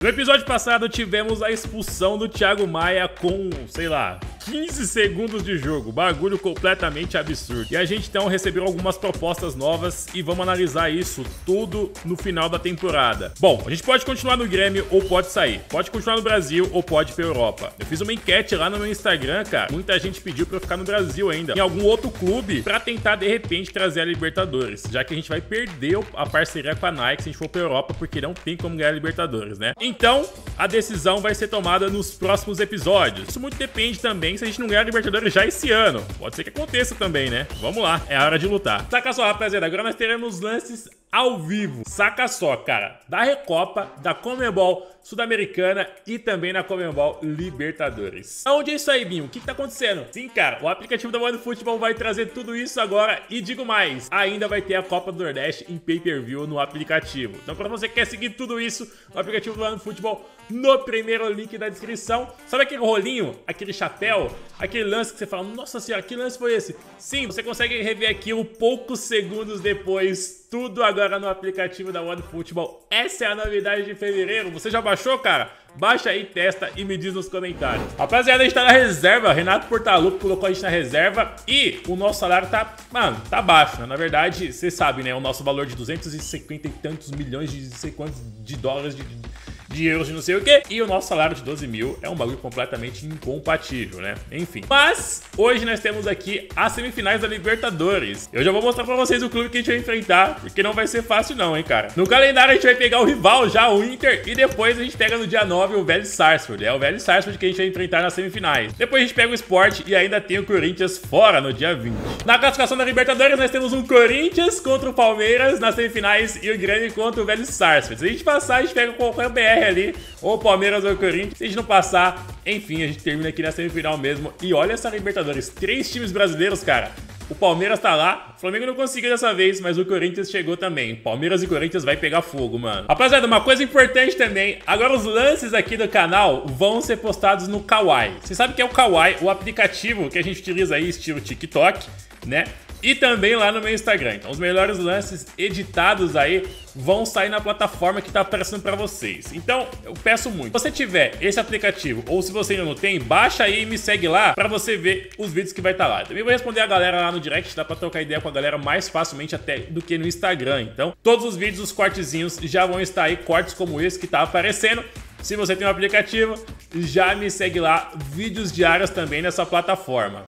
No episódio passado tivemos a expulsão do Thiago Maia com, sei lá, 15 segundos de jogo, bagulho completamente absurdo. E a gente então recebeu algumas propostas novas e vamos analisar isso tudo no final da temporada. Bom, a gente pode continuar no Grêmio ou pode sair, pode continuar no Brasil ou pode ir pra Europa. Eu fiz uma enquete lá no meu Instagram, cara, muita gente pediu pra eu ficar no Brasil ainda, em algum outro clube, pra tentar de repente trazer a Libertadores, já que a gente vai perder a parceria com a Nike se a gente for pra Europa, porque não tem como ganhar a Libertadores, né? Então, a decisão vai ser tomada nos próximos episódios. Isso muito depende também se a gente não ganhar a Libertadores já esse ano. Pode ser que aconteça também, né? Vamos lá, é hora de lutar. Saca só, rapaziada, agora nós teremos lances ao vivo. Saca só, cara, da Recopa, da Conmebol Sul-Americana e também na Conmebol Libertadores. Onde é isso aí, Binho? O que tá acontecendo? Sim, cara, o aplicativo da OneFootball vai trazer tudo isso agora e digo mais, ainda vai ter a Copa do Nordeste em pay-per-view no aplicativo. Então, pra você que quer seguir tudo isso no aplicativo do OneFootball, no primeiro link da descrição. Sabe aquele rolinho, aquele chapéu, aquele lance que você fala, nossa senhora, que lance foi esse? Sim, você consegue rever aquilo poucos segundos depois, tudo agora no aplicativo da OneFootball. Essa é a novidade de fevereiro. Você já baixou, cara? Baixa aí, testa e me diz nos comentários. Rapaziada, a gente tá na reserva. Renato Portaluppi colocou a gente na reserva e o nosso salário tá, mano, tá baixo, né? Na verdade, você sabe, né? O nosso valor de 250 e tantos milhões de não sei quantos de dólares de euros de não sei o que, e o nosso salário de 12 mil é um bagulho completamente incompatível, né? Enfim. Mas, hoje nós temos aqui as semifinais da Libertadores. Eu já vou mostrar pra vocês o clube que a gente vai enfrentar, porque não vai ser fácil não, hein, cara. No calendário a gente vai pegar o rival já, o Inter, e depois a gente pega no dia 9 o Vélez Sarsfield. É o Vélez Sarsfield que a gente vai enfrentar nas semifinais. Depois a gente pega o Sport e ainda tem o Corinthians fora no dia 20. Na classificação da Libertadores nós temos um Corinthians contra o Palmeiras nas semifinais e o Grêmio contra o Vélez Sarsfield. Se a gente passar, a gente pega qualquer BR ali, ou Palmeiras ou Corinthians. Se a gente não passar, enfim, a gente termina aqui na semifinal mesmo. E olha essa Libertadores, 3 times brasileiros, cara. O Palmeiras tá lá, o Flamengo não conseguiu dessa vez, mas o Corinthians chegou também. Palmeiras e Corinthians vai pegar fogo, mano. Rapaziada, uma coisa importante também, agora os lances aqui do canal vão ser postados no Kawaii. Você sabe que é o Kawaii, o aplicativo que a gente utiliza aí, estilo TikTok, né? E também lá no meu Instagram. Então os melhores lances editados aí vão sair na plataforma que tá aparecendo pra vocês. Então eu peço muito, se você tiver esse aplicativo ou se você ainda não tem, baixa aí e me segue lá pra você ver os vídeos que vai estar lá. Também vou responder a galera lá no direct, dá pra trocar ideia com a galera mais facilmente até do que no Instagram. Então todos os vídeos, os cortezinhos já vão estar aí, cortes como esse que tá aparecendo. Se você tem um aplicativo, já me segue lá, vídeos diários também nessa plataforma.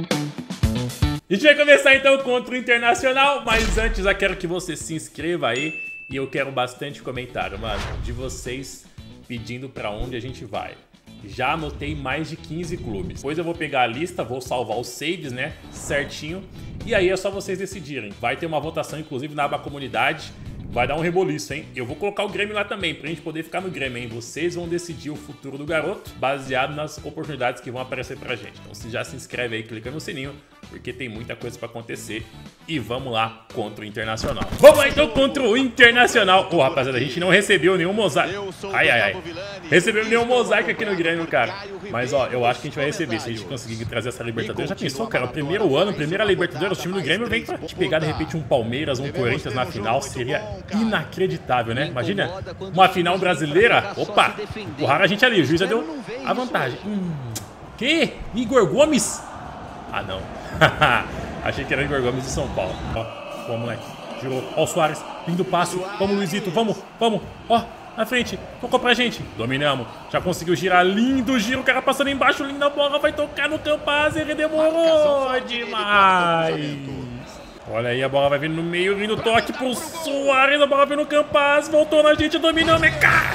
A gente vai começar então contra o Internacional, mas antes eu quero que você se inscreva aí e eu quero bastante comentário, mano, de vocês pedindo pra onde a gente vai. Já anotei mais de 15 clubes. Depois eu vou pegar a lista, vou salvar os saves, né, certinho, e aí é só vocês decidirem. Vai ter uma votação, inclusive, na aba comunidade. Vai dar um reboliço, hein? Eu vou colocar o Grêmio lá também, pra gente poder ficar no Grêmio, hein? Vocês vão decidir o futuro do garoto, baseado nas oportunidades que vão aparecer pra gente. Então, se já se inscreve aí, clica no sininho, porque tem muita coisa pra acontecer. E vamos lá contra o Internacional. Vamos lá, então, contra o Internacional. Ô, rapaziada, a gente não recebeu nenhum mosaico. Ai, ai, ai. Recebeu nenhum mosaico aqui no Grêmio, cara. Mas, ó, eu acho que a gente vai receber, se a gente conseguir trazer essa Libertadores. Já pensou, cara? O primeiro ano, primeira Libertadores, o time do Grêmio vem pra te pegar, de repente, um Palmeiras, um Corinthians na final. Seria inacreditável, né? Imagina uma final brasileira. Opa, empurraram a gente ali, o juiz já deu a vantagem. Que? Igor Gomes? Ah, não. Achei que era Igor Gomes de São Paulo. Ó, moleque, girou. Ó o Soares, lindo passo. Vamos, Luizito, vamos. Ó, na frente, tocou pra gente. Dominamos, já conseguiu girar, lindo giro. O cara passando embaixo, linda bola, vai tocar no Campaz. Ele demorou demais. Olha aí, a bola vai vindo no meio, vindo toque pro Soares, a bola vem no Campaz, voltou na gente, dominando, é cara!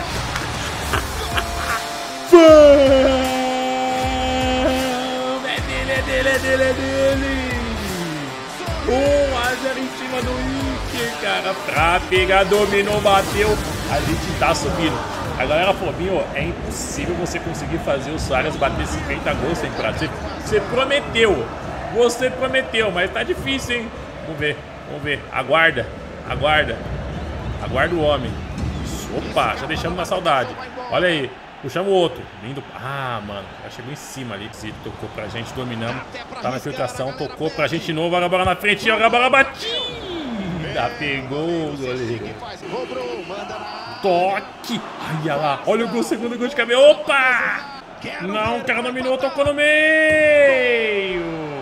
É dele! 1-0 em cima do Inter, cara, pra pegar, dominou, bateu, a gente tá subindo. A galera falou, Binho, é impossível você conseguir fazer o Soares bater 50 gols sem prato. Você prometeu, mas tá difícil, hein? Vamos ver. Aguarda o homem. Opa, já deixamos na saudade. Olha aí, puxamos o outro. Lindo. Ah, mano, já chegou em cima ali. Zito tocou pra gente, dominamos. Tá na infiltração, tocou pra gente de novo. Olha a bola na frente, olha a bola batida. Pegou o goleiro. toque. Olha lá, olha o gol, segundo gol de cabeça. Opa! Não, o cara dominou, tocou no meio.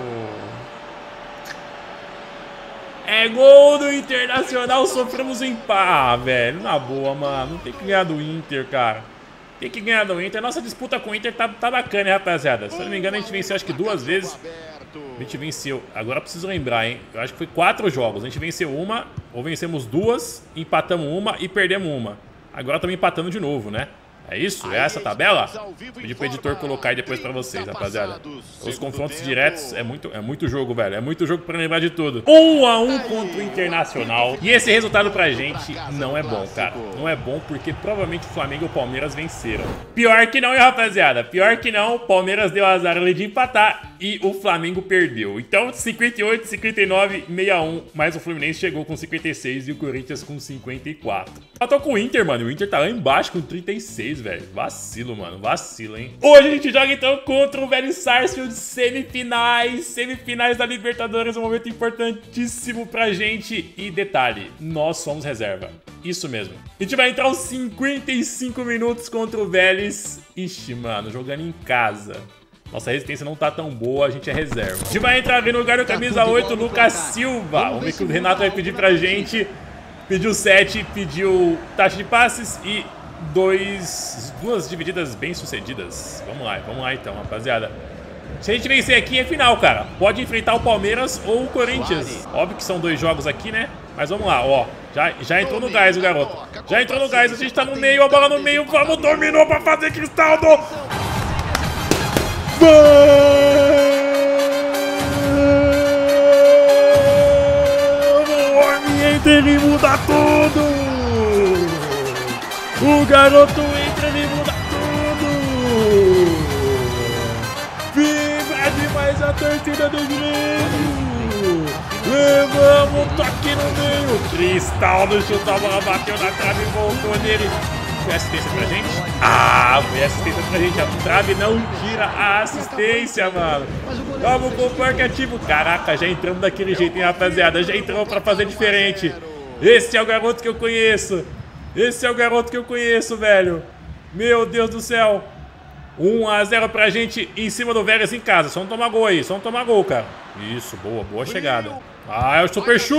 É gol do Internacional, sofremos empate, velho. Na boa, mano. Tem que ganhar do Inter, cara. Tem que ganhar do Inter. Nossa disputa com o Inter tá bacana, hein, rapaziada. Se eu não me engano, a gente venceu acho que 2 vezes. A gente venceu. Agora eu preciso lembrar, hein. Eu acho que foi 4 jogos. A gente venceu uma, ou vencemos 2, empatamos uma e perdemos uma. Agora estamos empatando de novo, né? É isso? É essa a tabela? Pedi pro editor colocar aí depois pra vocês, rapaziada. Os confrontos diretos é muito jogo, velho. É muito jogo pra lembrar de tudo. 1-1 contra o Internacional. E esse resultado pra gente não é bom, cara. Não é bom porque provavelmente o Flamengo e o Palmeiras venceram. Pior que não, hein, rapaziada? Pior que não. O Palmeiras deu azar ali de empatar e o Flamengo perdeu. Então, 58, 59, 61. Mas o Fluminense chegou com 56 e o Corinthians com 54. Eu tô com o Inter, mano. O Inter tá lá embaixo com 36. Velho, vacilo, mano, vacilo, hein? Hoje a gente joga então contra o Vélez Sarsfield, semifinais da Libertadores, um momento importantíssimo pra gente. E detalhe, nós somos reserva, isso mesmo. A gente vai entrar aos 55 minutos contra o Vélez. Ixi, mano, jogando em casa. Nossa resistência não tá tão boa, a gente é reserva. A gente vai entrar ali no lugar do camisa 8, Lucas Silva. Vamos ver o que o Renato vai pedir pra gente. Pediu 7, pediu taxa de passes e 2 divididas bem sucedidas. Vamos lá então, rapaziada. Se a gente vencer aqui é final, cara. Pode enfrentar o Palmeiras ou o Corinthians. Óbvio que são 2 jogos aqui, né? Mas vamos lá, ó. Já entrou no gás o garoto. Já entrou no gás, a gente tá no meio, a bola no meio. Vamos, dominou pra fazer Cristaldo. Vamos, ele muda tudo. O garoto entra e muda tudo! Vibra demais a torcida do Grêmio! Levamos, toque no meio! Cristaldo chutou a bola, bateu na trave e voltou nele. Foi assistência pra gente? Ah, foi assistência pra gente. A trave não tira a assistência, mano. Vamos com o parque ativo. Caraca, já entramos daquele jeito, hein, rapaziada? Já entramos pra fazer diferente. Esse é o garoto que eu conheço. Esse é o garoto que eu conheço, velho. Meu Deus do céu. 1-0 pra gente em cima do Vélez em casa. Só não tomar gol aí, só não tomar gol, cara. Isso, boa chegada. Ah, é o super chute!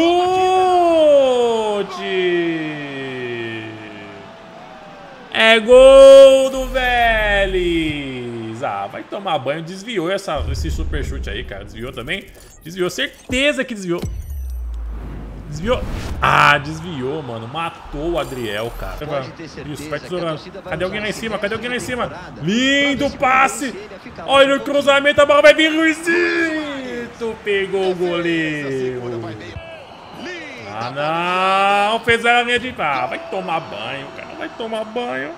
É gol do Vélez. Ah, vai tomar banho. Desviou esse super chute aí, cara. Desviou também? Desviou, certeza que desviou. Desviou. Ah, desviou, mano. Matou o Adriel, cara. Isso, vai tesourando. Cadê alguém lá em cima? Cadê alguém lá em cima? Lindo passe. Olha o cruzamento, a bola vai vir. Luizito pegou o goleiro. Ah, não. Fez a linha de... Ah, vai tomar banho, cara. Vai tomar banho.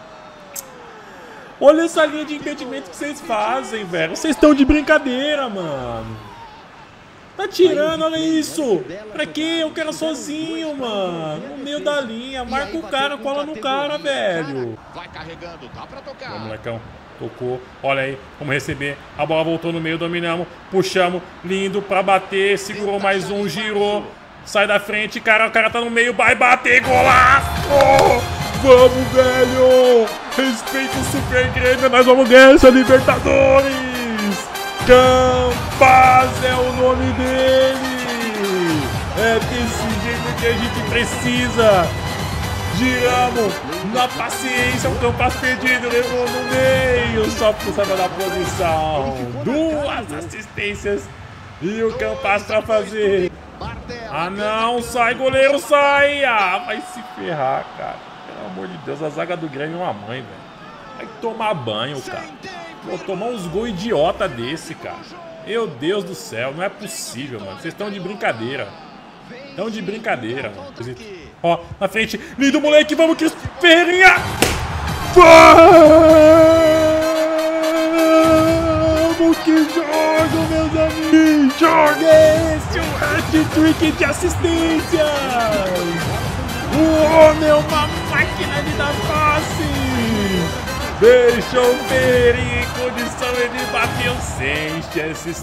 Olha essa linha de impedimento que vocês fazem, velho. Vocês estão de brincadeira, mano. Tá tirando, olha isso. Pra quê? Eu quero sozinho, mano. No meio da linha. Marca o cara, cola no cara, velho. Vamos, molecão. Tocou. Olha aí. Vamos receber. A bola voltou no meio, dominamos. Puxamos. Lindo pra bater. Segurou mais um, girou. Sai da frente, cara. O cara tá no meio. Vai bater. Golaço! Vamos, velho. Respeita o Super Grêmio. Nós vamos ganhar essa Libertadores. Campaz é o nome dele. É desse jeito que a gente precisa. Giramos na paciência. O Campaz perdido, levou no meio. Só precisava da posição. 2 assistências. E o Campaz pra fazer. Ah não, sai goleiro, sai. Ah, vai se ferrar, cara. Pelo amor de Deus, a zaga do Grêmio é uma mãe, velho. Vai tomar banho, cara. Vou tomar uns gols idiota desse, cara. Meu Deus do céu, não é possível, mano. Vocês estão de brincadeira. Estão de brincadeira, mano. Ó, na frente. Lindo, moleque. Vamos, Cris Ferreirinha. Vamos, que jogo, meus amigos. Jogo é esse, um hat-trick de assistências. O homem é uma máquina de dar passe. Deixa o Ferreirinha em condição, ele bateu sem chances.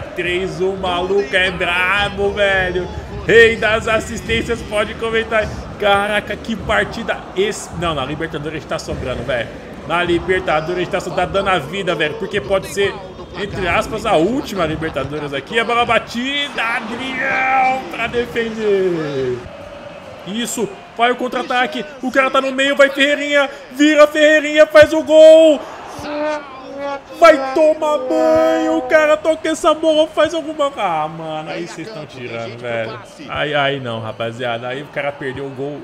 3-3, o maluco é brabo, velho. Rei das assistências, pode comentar. Caraca, que partida esse... Não, na Libertadores tá sobrando, velho. Na Libertadores tá dando a vida, velho. Porque pode ser, entre aspas, a última Libertadores aqui. A bola batida, Adriel pra defender. Isso, vai o contra-ataque. O cara tá no meio, vai Ferreirinha. Vira Ferreirinha, faz o gol. Vai tomar banho, o cara toca essa bola, faz alguma... Ah, mano, aí vocês estão tirando, velho. Aí não, rapaziada, aí o cara perdeu o gol.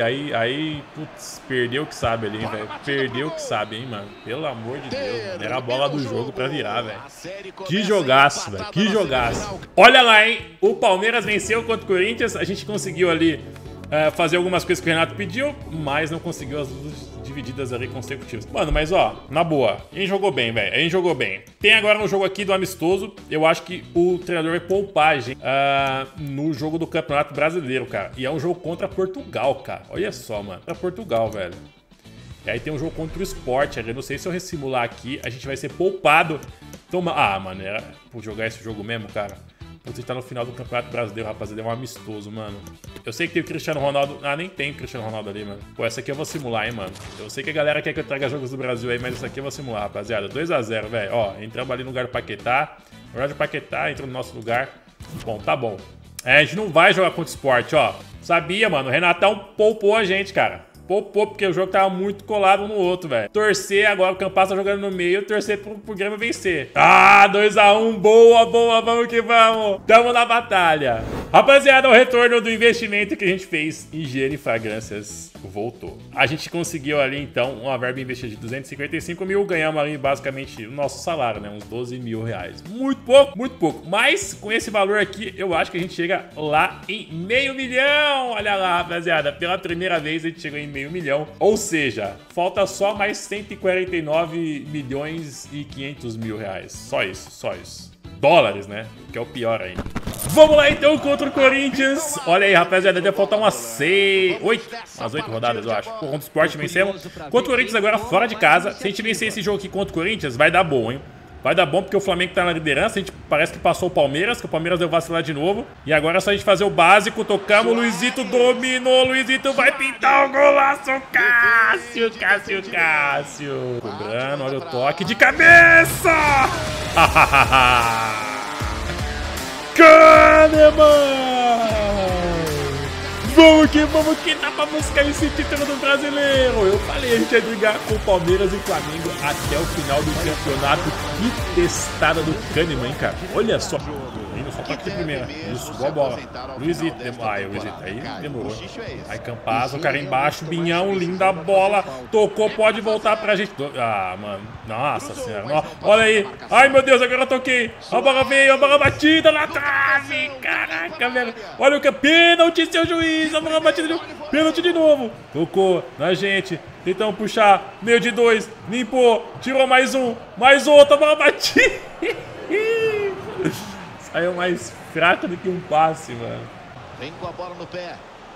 Aí, putz, perdeu o que sabe ali, hein, velho. Perdeu o que sabe, hein, mano. Pelo amor de Deus, mano. Era a bola do jogo pra virar, velho. Que jogaço, velho, que jogaço. Olha lá, hein, o Palmeiras venceu contra o Corinthians, a gente conseguiu ali fazer algumas coisas que o Renato pediu, mas não conseguiu as luzes divididas ali consecutivas. Mano, mas ó, na boa, a gente jogou bem, velho. A gente jogou bem. Tem agora um jogo aqui do amistoso. Eu acho que o treinador vai poupar a gente no jogo do Campeonato Brasileiro, cara. E é um jogo contra Portugal, cara. Olha só, mano. Contra Portugal, velho. E aí tem um jogo contra o Sport ali. Eu não sei se eu ressimular aqui, a gente vai ser poupado. Toma... Ah, mano, era por jogar esse jogo mesmo, cara. Você tá no final do Campeonato Brasileiro, rapaziada. É um amistoso, mano. Eu sei que tem o Cristiano Ronaldo. Ah, nem tem o Cristiano Ronaldo ali, mano. Pô, essa aqui eu vou simular, hein, mano. Eu sei que a galera quer que eu traga jogos do Brasil aí, mas essa aqui eu vou simular, rapaziada. 2 a 0, velho. Ó, entramos ali no lugar do Paquetá. O Roger Paquetá entrou no nosso lugar. Bom, tá bom. A gente não vai jogar contra o Sport, ó. Sabia, mano. O Renatão poupou a gente, cara. Poupou, porque o jogo tava muito colado um no outro, velho. Torcer agora, o Campas tá jogando no meio, torcer pro Grêmio vencer. Ah, 2 a 1, boa, boa, vamos que vamos. Tamo na batalha. Rapaziada, o retorno do investimento que a gente fez em higiene e fragrâncias voltou. A gente conseguiu ali, então, uma verba investida de 255 mil, ganhamos ali basicamente o nosso salário, né? Uns 12 mil reais. Muito pouco, muito pouco. Mas com esse valor aqui, eu acho que a gente chega lá em $500 mil. Olha lá, rapaziada, pela primeira vez a gente chegou em $500 mil. Ou seja, falta só mais 149 milhões e 500 mil reais. Só isso, só isso. Dólares, né? Que é o pior ainda. Vamos lá então contra o Corinthians. Olha aí, rapaziada, deve faltar umas 8 rodadas, eu acho. Contra o Sport vencemos. Contra o Corinthians agora fora de casa. Se a gente vencer esse jogo aqui contra o Corinthians, vai dar bom, hein? Vai dar bom porque o Flamengo tá na liderança. A gente parece que passou o Palmeiras, que o Palmeiras deu vacilar de novo. E agora é só a gente fazer o básico. Tocamos, o Luizito dominou. Luizito vai pintar o golaço. Cássio. Cobrando, olha o toque de cabeça. Kahneman! Vamos que dá pra buscar esse título do brasileiro. Eu falei, a gente ia brigar com o Palmeiras e o Flamengo até o final do campeonato. Que testada do Kahneman, hein, cara. Olha só. Indo só toque de primeira. Isso, boa bola. Luizito. Luizito. Aí demorou. Aí Campaz, o cara embaixo. Binhão, linda bola. Tocou, pode voltar pra gente. Ah, mano. Nossa senhora. Olha aí. Ai, meu Deus, agora eu toquei. A bola veio, a bola batida na trave. Caraca, velho. Olha o pênalti, seu juiz. A bola batida de pênalti de novo. Tocou na gente. Tentamos puxar. Meio de 2. Limpou. Tirou mais um. Mais outro. A bola batida. Saiu mais fraco do que um passe, mano. Vem com a bola no pé.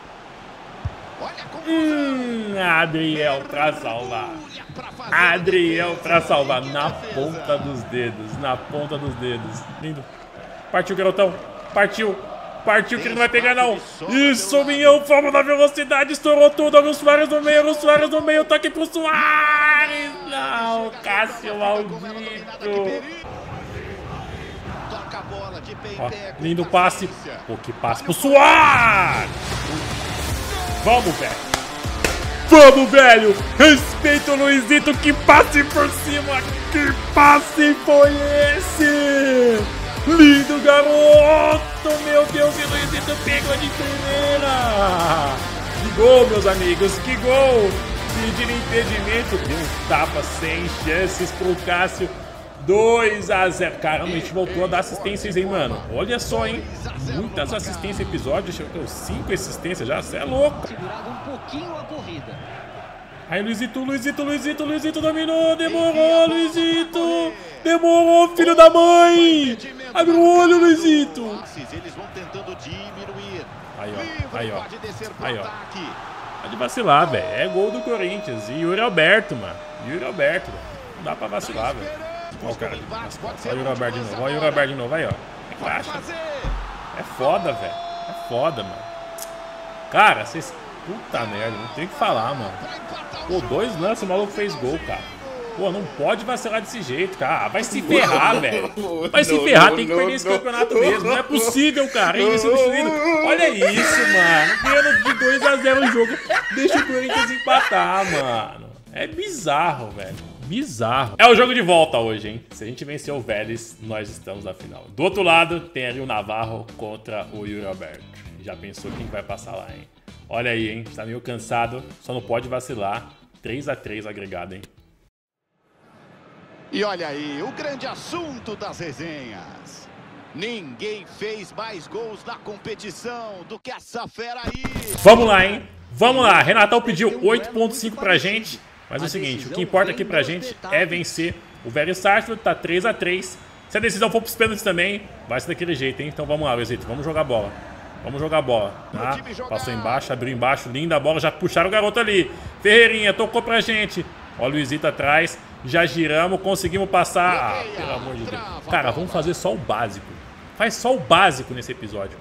Adriel pra salvar. Adriel pra salvar. Na ponta dos dedos. Na ponta dos dedos. Lindo. Partiu, garotão. Partiu. Partiu que ele não vai pegar, não. Isso, Minhão. Fomos na velocidade. Estourou tudo. Olha o Suárez no meio. O Suárez no meio. Toque pro Suárez. Não, Cássio maldito. Ó, lindo passe. Pô, que passe pro Suárez. Vamos, velho. Vamos, velho. Respeita o Luizito. Que passe por cima. Que passe foi esse? Lindo, garoto. Meu Deus, e o Luizito pegou de primeira. Que gol, meus amigos. Que gol. Pedindo impedimento. Deu um tapa sem chances pro Cássio. 2 a 0. Caramba, a gente voltou a dar assistências, hein, mano. Olha só, hein. Muitas assistências episódio. Deixa eu ter 5 assistências já. Você é louco. Segurado um pouquinho a corrida. Aí, Luizito dominou. Demorou, Luizito. Demorou, filho da mãe. Abre o olho, Luizito. Aí, ó. Pode vacilar, velho. É gol do Corinthians. E Yuri Alberto, mano. Não dá pra vacilar, velho. Olha o cara aqui. Olha o Yuri Alberto de novo. Olha o Yuri Alberto de novo. Aí, ó. Relaxa. É foda, velho. É foda, mano. Cara, vocês Puta merda, não tem o que falar, mano. Pô, 2 lances, o maluco fez gol, cara. Pô, não pode vacilar desse jeito, cara. Vai se ferrar, velho. Vai se ferrar, tem que perder esse campeonato mesmo. Não é possível, cara. Ele se destruindo. Olha isso, mano. Ganhando de 2-0 o jogo. Deixa o Corinthians empatar, mano. É bizarro, velho. Bizarro. É o jogo de volta hoje, hein? Se a gente vencer o Vélez, nós estamos na final. Do outro lado, tem ali o Navarro contra o Yuri Alberto. Já pensou quem vai passar lá, hein? Olha aí, hein? Tá meio cansado. Só não pode vacilar. 3-3 agregado, hein? E olha aí, o grande assunto das resenhas. Ninguém fez mais gols na competição do que essa fera aí. Vamos lá, hein? Vamos lá. Renatão pediu 8.5 pra gente. Mas é o seguinte, o que importa aqui pra gente é vencer o Vélez Sarsfield. Tá 3-3. Se a decisão for pros pênaltis também, vai ser daquele jeito, hein? Então vamos lá, Luizito. Vamos jogar bola. Vamos jogar bola, tá? Passou embaixo, abriu embaixo. Linda a bola. Já puxaram o garoto ali. Ferreirinha tocou pra gente. Ó o Luizito atrás. Já giramos, conseguimos passar. Ah, pelo amor de Deus. Cara, vamos fazer só o básico. Faz só o básico nesse episódio.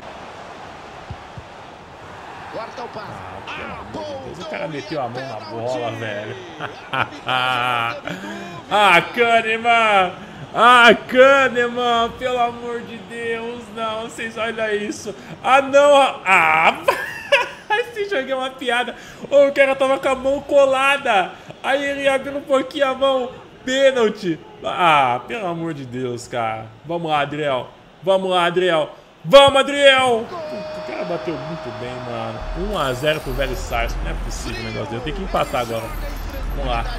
Ah, pelo amor de Deus. O cara meteu a mão na bola, velho. Ah, Kahneman! Ah, Kahneman! Pelo amor de Deus, não. Vocês olham isso. Ah, não. Ah, esse jogo é uma piada. Oh, o cara tava com a mão colada. Aí ele abriu um pouquinho a mão. Pênalti. Ah, pelo amor de Deus, cara. Vamos lá, Adriel. Vamos lá, Adriel. Vamos, Adriel. O cara bateu muito bem, mano. 1-0 pro Vélez Sarsfield. Não é possível o negócio dele. Eu tenho que empatar agora. Vamos lá.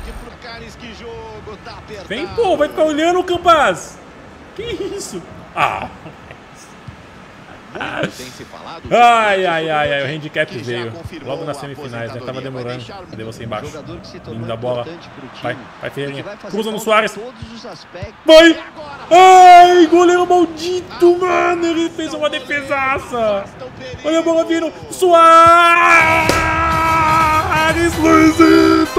Vem, pô. Vai ficar olhando o Campaz. Que isso? Ah. Ai, ai, ai, ai, o handicap veio logo nas semifinais, né? Tava demorando. Cadê você embaixo? Linda bola. Vai, vai, Ferreirinha. Cruza no Soares. Vai! Ai, goleiro maldito, mano! Ele fez uma defesaça. Olha a bola vindo. Soares! Luizito!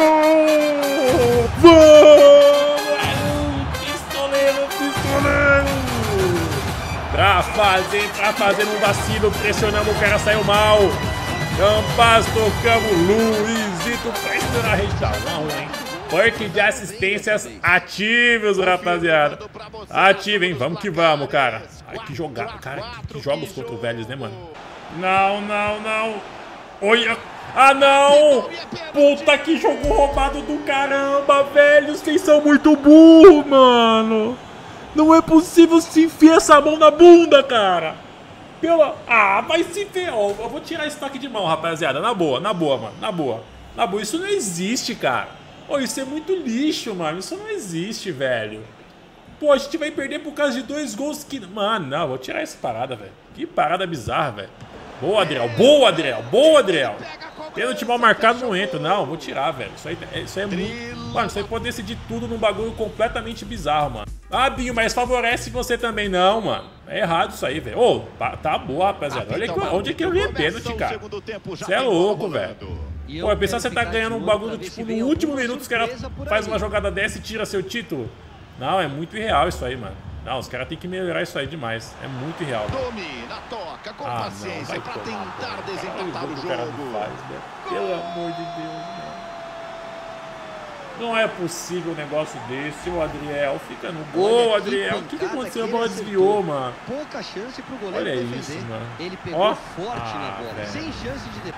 Vamos! Pistoleiro, pistoleiro! Pra fazer um vacilo, pressionamos, o cara saiu mal. Campaz, tocamos, Luizito pra estourar a rede. Tá, não, hein? Porte de assistências ativos, rapaziada. Ativa, hein? Vamos que vamos, cara. Ai, que jogada, cara. Que jogos contra o Vélez, né, mano? Não, não, não. Olha. Ah, não! Puta, que jogo roubado do caramba, velho. Vocês são muito burros, mano. Não é possível se enfiar essa mão na bunda, cara. Ah, vai se enfiar. Eu vou tirar esse toque de mão, rapaziada. Na boa, mano. Na boa. Na boa, isso não existe, cara. Ô, isso é muito lixo, mano. Isso não existe, velho. Pô, a gente vai perder por causa de 2 gols que... Mano, não, vou tirar essa parada, velho. Que parada bizarra, velho. Boa, Adriel. Boa, Adriel. Boa, Adriel. Pênalti mal marcado não entra. Não, vou tirar, velho. Isso é muito... Mano, isso aí pode decidir tudo num bagulho completamente bizarro, mano. Ah, Binho, mas favorece você também. Não, mano. É errado isso aí, velho. Ô, tá boa, rapaziada. Olha aqui, onde é que eu vi pênalti, cara. Você é louco, velho. Pô, é pensar que você tá ganhando um bagulho, tipo, no último minuto os caras fazem uma jogada dessa e tira seu título. Não, é muito irreal isso aí, mano. Não, os caras têm que melhorar isso aí demais. É muito irreal. Domina, toca com paciência pra tentar desempatar o jogo. Pelo amor de Deus, mano. Não é possível um negócio desse. O Adriel fica no gol, Adriel. O que aconteceu? A bola desviou, mano. Pouca chance pro goleiro. Olha isso, mano. Ele pegou forte na bola, velho. Sem chance de...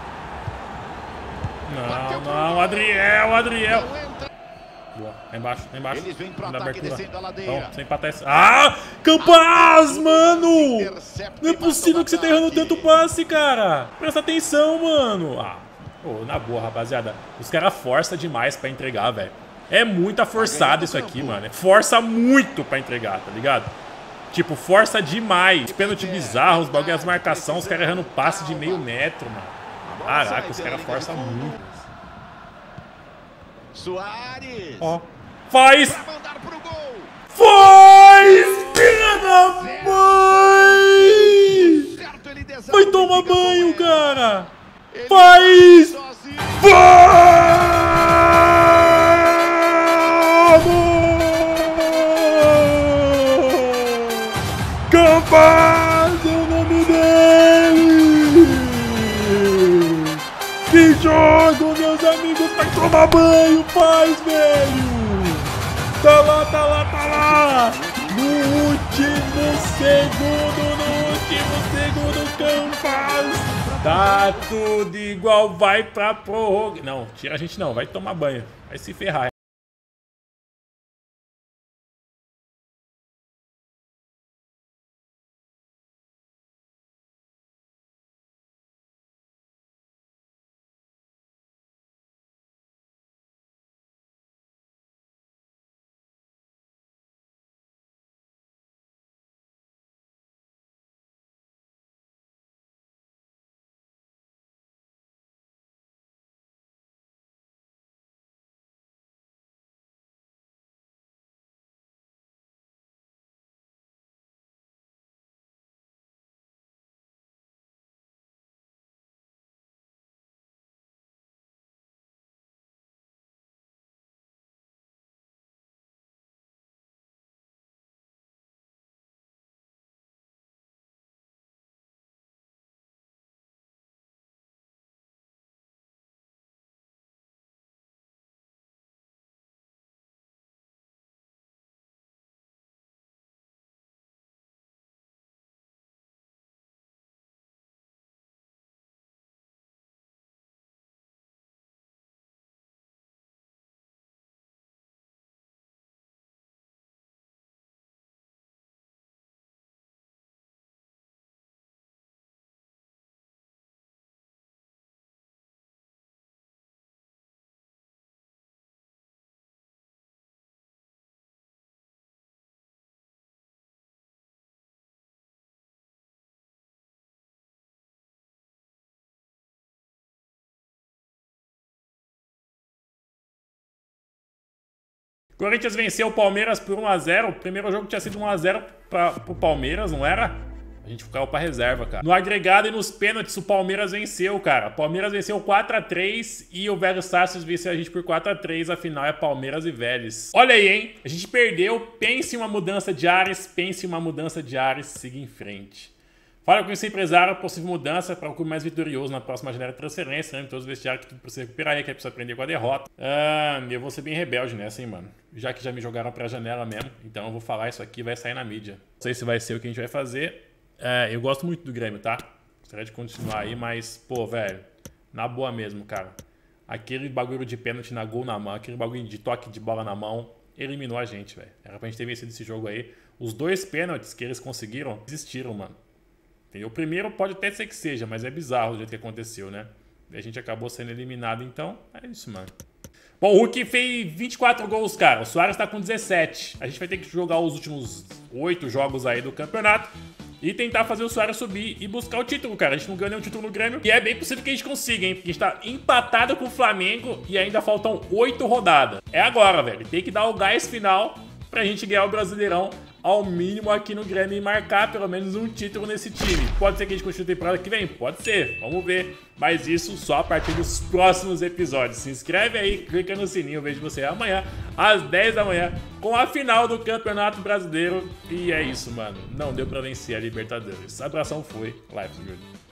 Não, Adriel. Boa, lá embaixo. Eles vêm pra ataque descendo a ladeira. Então, sem empatar esse... Ah! Campaz, mano! Não é possível que você tá errando tanto passe, cara. Presta atenção, mano. Ah, pô, na boa, rapaziada. Os caras forçam demais pra entregar, velho. É muito forçado isso aqui, mano. Força muito pra entregar, tá ligado? Tipo, força demais. Pênalti bizarro, os bagulhos, as marcações, os caras errando passe de meio metro, mano. Caraca, os caras forçam muito. Soares. Ó. Faz! Filha da mãe! Vai tomar banho, cara! Faz! Vamos! Campaz é o nome dele! Toma banho, faz, velho! Tá lá, tá lá, tá lá! No último segundo, Campas! Tá tudo igual, vai pra prorroga. Não, tira a gente não, vai tomar banho. Vai se ferrar. Corinthians venceu o Palmeiras por 1 a 0. O primeiro jogo tinha sido 1 a 0 pro Palmeiras, não era? A gente ficava pra reserva, cara. No agregado e nos pênaltis, o Palmeiras venceu, cara. O Palmeiras venceu 4 a 3 e o Velho Sarsfield venceu a gente por 4 a 3. Afinal, é Palmeiras e Vélez. Olha aí, hein? A gente perdeu. Pense em uma mudança de ares. Pense em uma mudança de ares. Siga em frente. Fala com esse empresário, possível mudança para o clube mais vitorioso na próxima janela de transferência, né? Em todos os vestiários que tudo precisa recuperar aí, que é preciso aprender com a derrota. Eu vou ser bem rebelde nessa, hein, mano. Já que já me jogaram pra janela mesmo, então eu vou falar isso aqui, vai sair na mídia. Não sei se vai ser o que a gente vai fazer. Eu gosto muito do Grêmio, tá? Gostaria de continuar aí, mas, pô, velho, na boa mesmo, cara. Aquele bagulho de pênalti na gol na mão, aquele bagulho de toque de bola na mão, eliminou a gente, velho. Era pra gente ter vencido esse jogo aí. Os 2 pênaltis que eles conseguiram, desistiram, mano. O primeiro pode até ser que seja, mas é bizarro o jeito que aconteceu, né? E a gente acabou sendo eliminado, então é isso, mano. Bom, o Hulk fez 24 gols, cara. O Suárez tá com 17. A gente vai ter que jogar os últimos 8 jogos aí do campeonato e tentar fazer o Suárez subir e buscar o título, cara. A gente não ganhou nenhum título no Grêmio e é bem possível que a gente consiga, hein? Porque a gente tá empatado com o Flamengo e ainda faltam 8 rodadas. É agora, velho. Tem que dar o gás final pra gente ganhar o Brasileirão ao mínimo aqui no Grêmio e marcar pelo menos um título nesse time. Pode ser que a gente continue a temporada que vem? Pode ser, vamos ver. Mas isso só a partir dos próximos episódios. Se inscreve aí, clica no sininho, eu vejo você amanhã às 10 da manhã com a final do Campeonato Brasileiro. E é isso, mano. Não deu pra vencer a Libertadores. Abração, foi. Life is good.